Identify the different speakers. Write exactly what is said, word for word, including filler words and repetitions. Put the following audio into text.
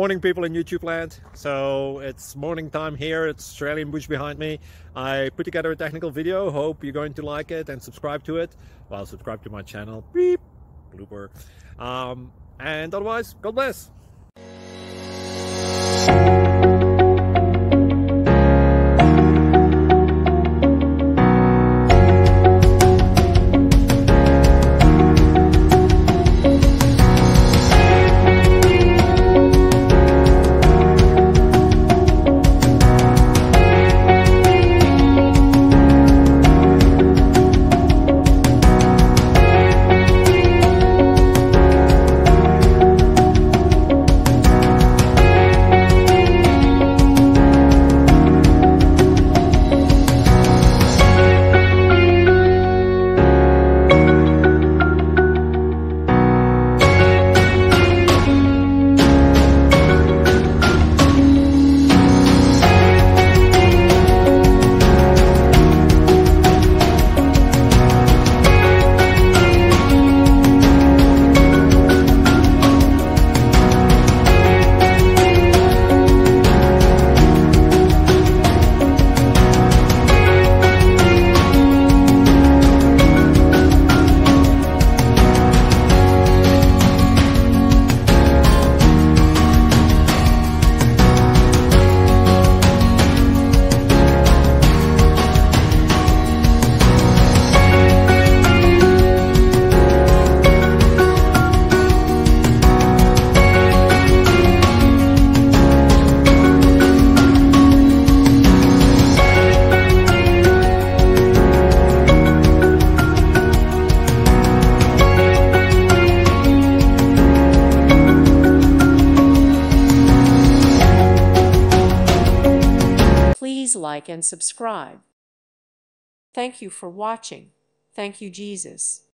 Speaker 1: Morning, people in YouTube land. So it's morning time here. It's Australian bush behind me. I put together a technical video. Hope you're going to like it and subscribe to it. Well, subscribe to my channel. Beep. Blooper. Um, and otherwise, God bless.
Speaker 2: Please like and subscribe. Thank you for watching. Thank you, Jesus.